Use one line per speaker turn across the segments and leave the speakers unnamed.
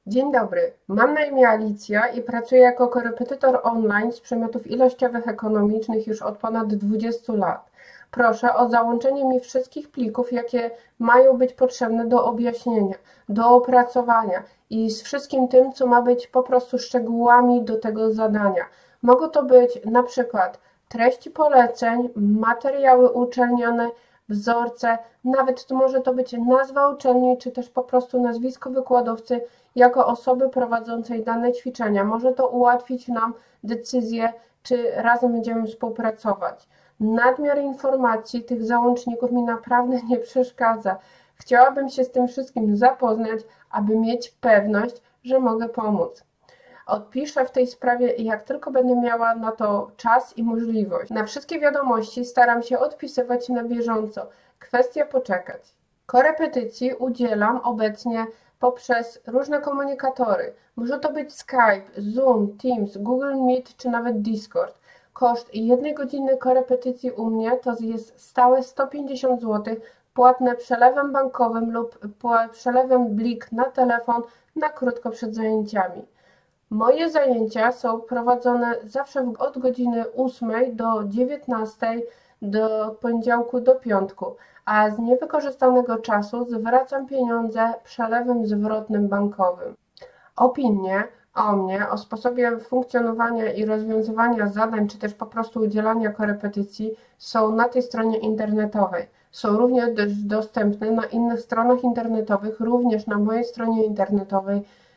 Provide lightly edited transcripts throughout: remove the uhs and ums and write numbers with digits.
Dzień dobry, mam na imię Alicja i pracuję jako korepetytor online z przedmiotów ilościowych ekonomicznych już od ponad 20 lat. Proszę o załączenie mi wszystkich plików, jakie mają być potrzebne do objaśnienia, do opracowania i z wszystkim tym, co ma być po prostu szczegółami do tego zadania. Mogą to być na przykład treści poleceń, materiały uczelniane, wzorce, nawet może to być nazwa uczelni, czy też po prostu nazwisko wykładowcy jako osoby prowadzącej dane ćwiczenia. Może to ułatwić nam decyzję, czy razem będziemy współpracować. Nadmiar informacji tych załączników mi naprawdę nie przeszkadza. Chciałabym się z tym wszystkim zapoznać, aby mieć pewność, że mogę pomóc. Odpiszę w tej sprawie, jak tylko będę miała na to czas i możliwość. Na wszystkie wiadomości staram się odpisywać na bieżąco. Kwestia poczekać. Korepetycji udzielam obecnie poprzez różne komunikatory. Może to być Skype, Zoom, Teams, Google Meet czy nawet Discord. Koszt jednej godziny korepetycji u mnie to jest stałe 150 zł, płatne przelewem bankowym lub przelewem blik na telefon na krótko przed zajęciami. Moje zajęcia są prowadzone zawsze od godziny 8 do 19, od poniedziałku do piątku, a z niewykorzystanego czasu zwracam pieniądze przelewem zwrotnym bankowym. Opinie o mnie, o sposobie funkcjonowania i rozwiązywania zadań, czy też po prostu udzielania korepetycji są na tej stronie internetowej. Są również dostępne na innych stronach internetowych, również na mojej stronie internetowej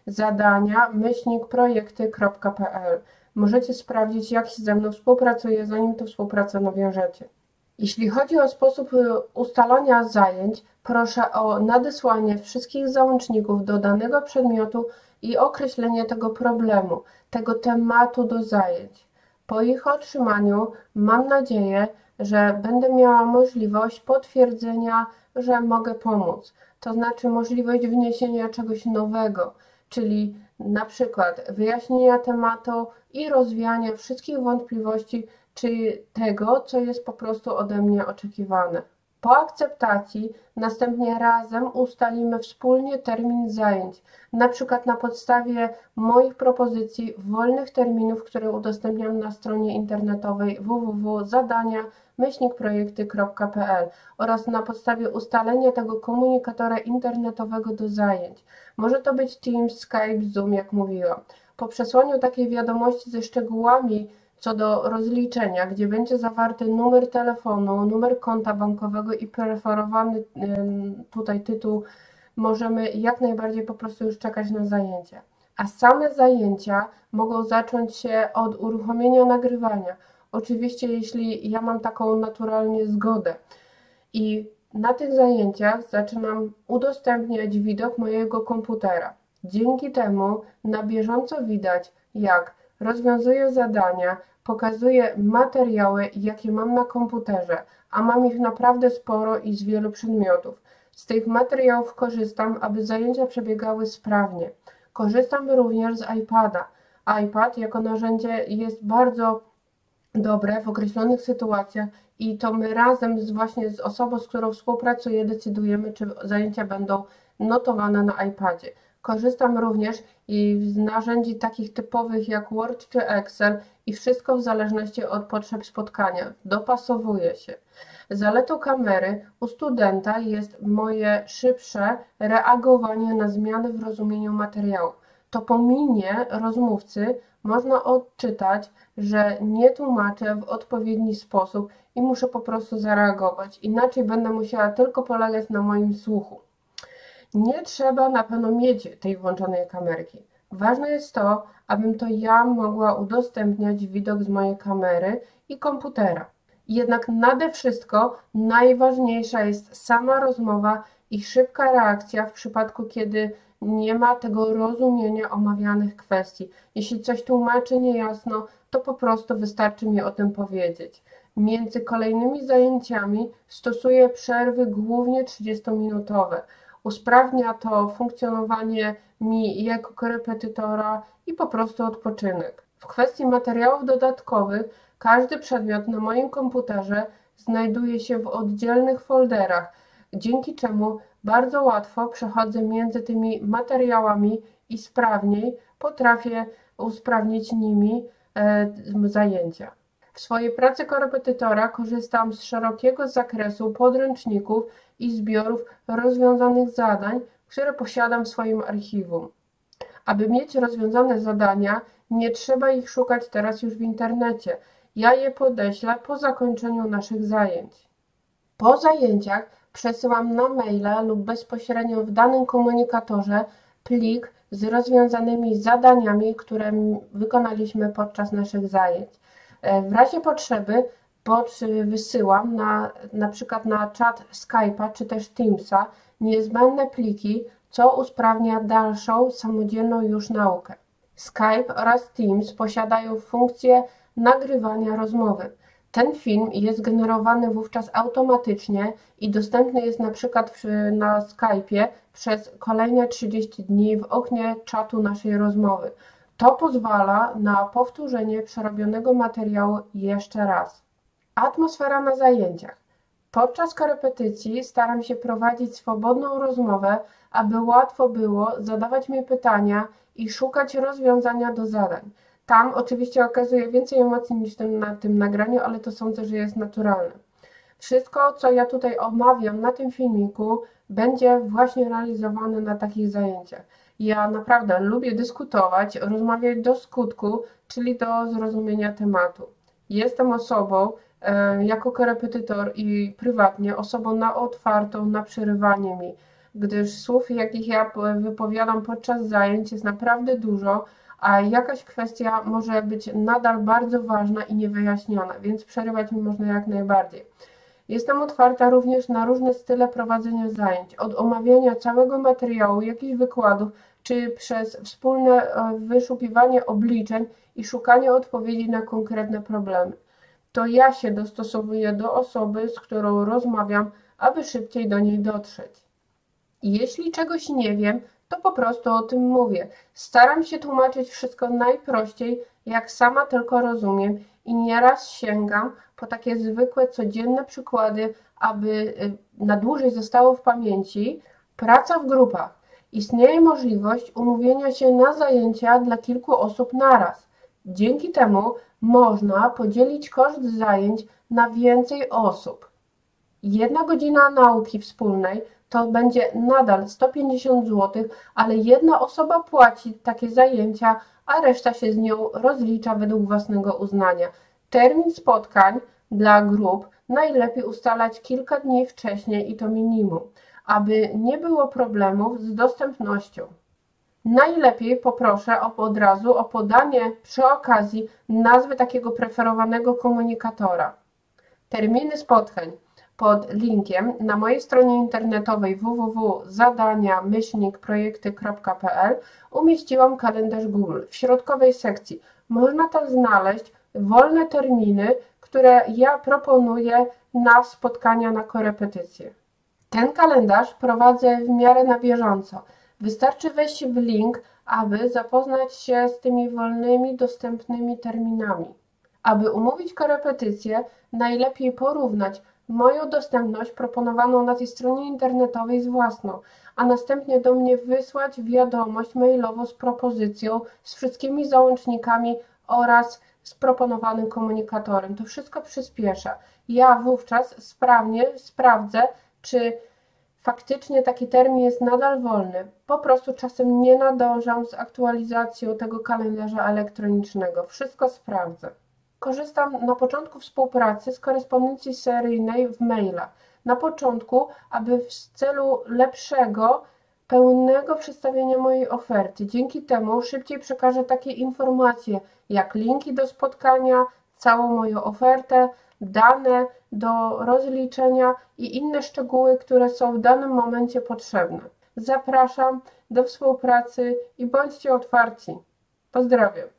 zadania-projekty.pl. Możecie sprawdzić, jak się ze mną współpracuje, zanim tę współpracę nawiążecie. Jeśli chodzi o sposób ustalania zajęć, proszę o nadesłanie wszystkich załączników do danego przedmiotu i określenie tego problemu, tego tematu do zajęć. Po ich otrzymaniu mam nadzieję, że będę miała możliwość potwierdzenia, że mogę pomóc. To znaczy możliwość wniesienia czegoś nowego, czyli na przykład wyjaśnienia tematu i rozwiania wszystkich wątpliwości, czy tego, co jest po prostu ode mnie oczekiwane. Po akceptacji następnie razem ustalimy wspólnie termin zajęć, na przykład na podstawie moich propozycji wolnych terminów, które udostępniam na stronie internetowej www.zadania-projekty.pl oraz na podstawie ustalenia tego komunikatora internetowego do zajęć. Może to być Teams, Skype, Zoom, jak mówiłam. Po przesłaniu takiej wiadomości ze szczegółami co do rozliczenia, gdzie będzie zawarty numer telefonu, numer konta bankowego i preferowany tutaj tytuł, możemy jak najbardziej po prostu już czekać na zajęcia. A same zajęcia mogą zacząć się od uruchomienia nagrywania. Oczywiście jeśli ja mam taką naturalnie zgodę. I na tych zajęciach zaczynam udostępniać widok mojego komputera. Dzięki temu na bieżąco widać, jak rozwiązuję zadania, pokazuję materiały, jakie mam na komputerze, a mam ich naprawdę sporo i z wielu przedmiotów. Z tych materiałów korzystam, aby zajęcia przebiegały sprawnie. Korzystam również z iPada. iPad jako narzędzie jest bardzo dobre w określonych sytuacjach i to my razem właśnie z osobą, z którą współpracuję, decydujemy, czy zajęcia będą notowane na iPadzie. Korzystam również z narzędzi takich typowych jak Word czy Excel i wszystko w zależności od potrzeb spotkania. Dopasowuję się. Zaletą kamery u studenta jest moje szybsze reagowanie na zmiany w rozumieniu materiału. To po minie rozmówcy można odczytać, że nie tłumaczę w odpowiedni sposób i muszę po prostu zareagować. Inaczej będę musiała tylko polegać na moim słuchu. Nie trzeba na pewno mieć tej włączonej kamerki. Ważne jest to, abym to ja mogła udostępniać widok z mojej kamery i komputera. Jednak nade wszystko najważniejsza jest sama rozmowa i szybka reakcja w przypadku, kiedy nie ma tego rozumienia omawianych kwestii. Jeśli coś tłumaczy niejasno, to po prostu wystarczy mi o tym powiedzieć. Między kolejnymi zajęciami stosuję przerwy głównie 30-minutowe. Usprawnia to funkcjonowanie mi jako korepetytora i po prostu odpoczynek. W kwestii materiałów dodatkowych każdy przedmiot na moim komputerze znajduje się w oddzielnych folderach, dzięki czemu bardzo łatwo przechodzę między tymi materiałami i sprawniej potrafię usprawnić nimi zajęcia. W swojej pracy korepetytora korzystam z szerokiego zakresu podręczników i zbiorów rozwiązanych zadań, które posiadam w swoim archiwum. Aby mieć rozwiązane zadania, nie trzeba ich szukać teraz już w internecie. Ja je podeślę po zakończeniu naszych zajęć. Po zajęciach przesyłam na maila lub bezpośrednio w danym komunikatorze plik z rozwiązanymi zadaniami, które wykonaliśmy podczas naszych zajęć. W razie potrzeby wysyłam na przykład na czat Skype'a czy też Teamsa niezbędne pliki, co usprawnia dalszą, samodzielną już naukę. Skype oraz Teams posiadają funkcję nagrywania rozmowy. Ten film jest generowany wówczas automatycznie i dostępny jest na przykład na Skype'ie przez kolejne 30 dni w oknie czatu naszej rozmowy. To pozwala na powtórzenie przerobionego materiału jeszcze raz. Atmosfera na zajęciach. Podczas korepetycji staram się prowadzić swobodną rozmowę, aby łatwo było zadawać mi pytania i szukać rozwiązania do zadań. Tam oczywiście okazuję więcej emocji niż na tym nagraniu, ale to sądzę, że jest naturalne. Wszystko, co ja tutaj omawiam na tym filmiku, będzie właśnie realizowane na takich zajęciach. Ja naprawdę lubię dyskutować, rozmawiać do skutku, czyli do zrozumienia tematu. Jestem osobą, jako korepetytor i prywatnie, osobą otwartą na przerywanie mi, gdyż słów, jakich ja wypowiadam podczas zajęć, jest naprawdę dużo, a jakaś kwestia może być nadal bardzo ważna i niewyjaśniona, więc przerywać mi można jak najbardziej. Jestem otwarta również na różne style prowadzenia zajęć, od omawiania całego materiału, jakichś wykładów, czy przez wspólne wyszukiwanie obliczeń i szukanie odpowiedzi na konkretne problemy. To ja się dostosowuję do osoby, z którą rozmawiam, aby szybciej do niej dotrzeć. Jeśli czegoś nie wiem, to po prostu o tym mówię. Staram się tłumaczyć wszystko najprościej, jak sama tylko rozumiem i nieraz sięgam po takie zwykłe, codzienne przykłady, aby na dłużej zostało w pamięci. Praca w grupach. Istnieje możliwość umówienia się na zajęcia dla kilku osób naraz. Dzięki temu można podzielić koszt zajęć na więcej osób. 1 godzina nauki wspólnej to będzie nadal 150 zł, ale jedna osoba płaci takie zajęcia, a reszta się z nią rozlicza według własnego uznania. Termin spotkań dla grup najlepiej ustalać kilka dni wcześniej i to minimum, aby nie było problemów z dostępnością. Najlepiej poproszę od razu o podanie przy okazji nazwy takiego preferowanego komunikatora. Terminy spotkań. Pod linkiem na mojej stronie internetowej www.zadania-projekty.pl umieściłam kalendarz Google. W środkowej sekcji można tam znaleźć wolne terminy, które ja proponuję na spotkania, na korepetycje. Ten kalendarz prowadzę w miarę na bieżąco. Wystarczy wejść w link, aby zapoznać się z tymi wolnymi, dostępnymi terminami. Aby umówić korepetycję, najlepiej porównać moją dostępność proponowaną na tej stronie internetowej z własną, a następnie do mnie wysłać wiadomość mailowo z propozycją, z wszystkimi załącznikami oraz z proponowanym komunikatorem. To wszystko przyspiesza. Ja wówczas sprawnie sprawdzę, czy faktycznie taki termin jest nadal wolny. Po prostu czasem nie nadążam z aktualizacją tego kalendarza elektronicznego. Wszystko sprawdzę. Korzystam na początku współpracy z korespondencji seryjnej w mailach. Na początku, aby w celu lepszego, pełnego przedstawienia mojej oferty. Dzięki temu szybciej przekażę takie informacje jak linki do spotkania, całą moją ofertę, dane do rozliczenia i inne szczegóły, które są w danym momencie potrzebne. Zapraszam do współpracy i bądźcie otwarci. Pozdrawiam.